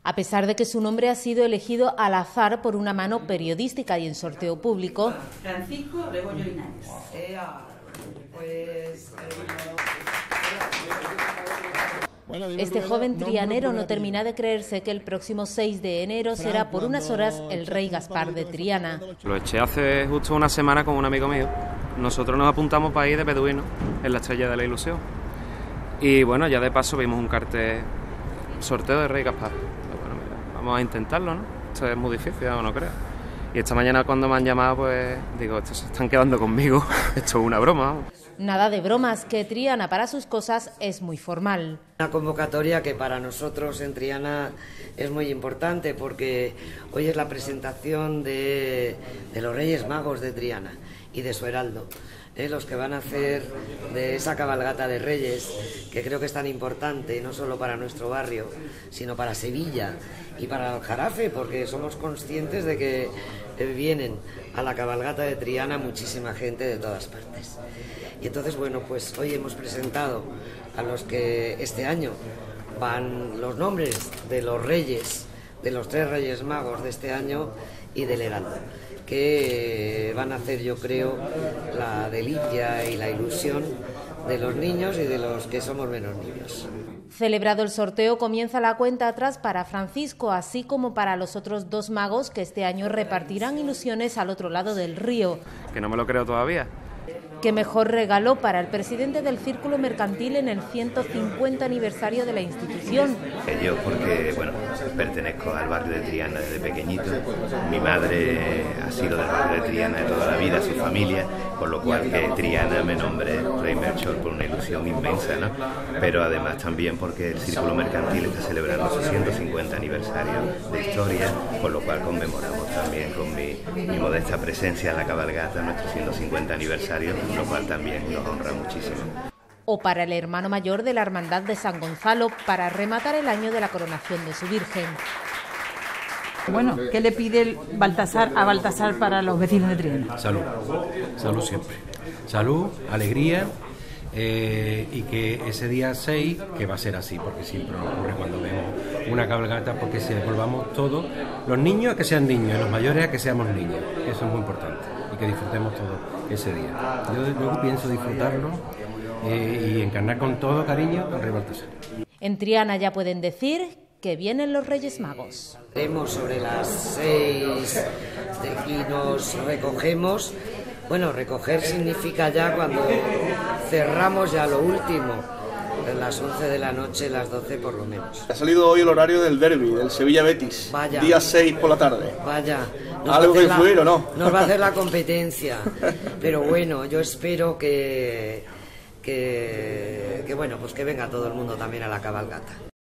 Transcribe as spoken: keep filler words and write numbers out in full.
A pesar de que su nombre ha sido elegido al azar por una mano periodística y en sorteo público, Francisco Rebollo Linares. Pues... este joven trianero no termina de creerse que el próximo seis de enero será por unas horas el rey Gaspar de Triana. Lo eché hace justo una semana con un amigo mío. Nosotros nos apuntamos para ir de beduino en la Estrella de la Ilusión. Y bueno, ya de paso vimos un cartel, sorteo de rey Gaspar. Bueno, mira, vamos a intentarlo, ¿no? Esto es muy difícil, no creo. Y esta mañana cuando me han llamado, pues digo, estos se están quedando conmigo. Esto es una broma, vamos. Nada de bromas, que Triana para sus cosas es muy formal. Una convocatoria que para nosotros en Triana es muy importante porque hoy es la presentación de, de los Reyes Magos de Triana y de su heraldo. Eh, los que van a hacer de esa cabalgata de Reyes, que creo que es tan importante, no solo para nuestro barrio, sino para Sevilla y para Aljarafe, porque somos conscientes de que eh, vienen a la cabalgata de Triana muchísima gente de todas partes. Y entonces, bueno, pues hoy hemos presentado a los que este año van los nombres de los reyes, de los tres Reyes Magos de este año y del heraldo, que van a hacer, yo creo, la delicia y la ilusión de los niños y de los que somos menos niños. Celebrado el sorteo, comienza la cuenta atrás para Francisco, así como para los otros dos magos que este año repartirán ilusiones al otro lado del río. Que no me lo creo todavía. Qué mejor regalo para el presidente del Círculo Mercantil en el ciento cincuenta aniversario de la institución. Yo porque, bueno, pertenezco al barrio de Triana desde pequeñito. Mi madre ha sido del barrio de Triana de toda la vida, su familia, por lo cual que Triana me nombre Rey Melchor por una ilusión inmensa, ¿no? Pero además también porque el Círculo Mercantil está celebrando su ciento cincuenta aniversario de historia, por lo cual conmemoramos también con mi, mi modesta presencia en la cabalgata nuestro ciento cincuenta aniversario, lo cual también nos honra muchísimo. O para el hermano mayor de la Hermandad de San Gonzalo, para rematar el año de la coronación de su Virgen. Bueno, ¿qué le pide el Baltasar a Baltasar para los vecinos de Triana? Salud, salud siempre. Salud, alegría eh, y que ese día seis, que va a ser así, porque siempre nos ocurre cuando vemos una cabalgata, porque se volvamos todos, los niños a que sean niños y los mayores a que seamos niños, que eso es muy importante, y que disfrutemos todo ese día. Yo luego pienso disfrutarlo eh, y encarnar con todo cariño al Rey Baltasar. En Triana ya pueden decir que vienen los Reyes Magos. Haremos sobre las seis y nos recogemos. Bueno, recoger significa ya cuando cerramos ya lo último, las once de la noche, las doce por lo menos. Ha salido hoy el horario del derbi, del Sevilla-Betis, Vaya. Día seis por la tarde. Vaya. ¿Algo que influir o no? Nos va a hacer la competencia, pero bueno, yo espero que, que, que, bueno, pues que venga todo el mundo también a la cabalgata.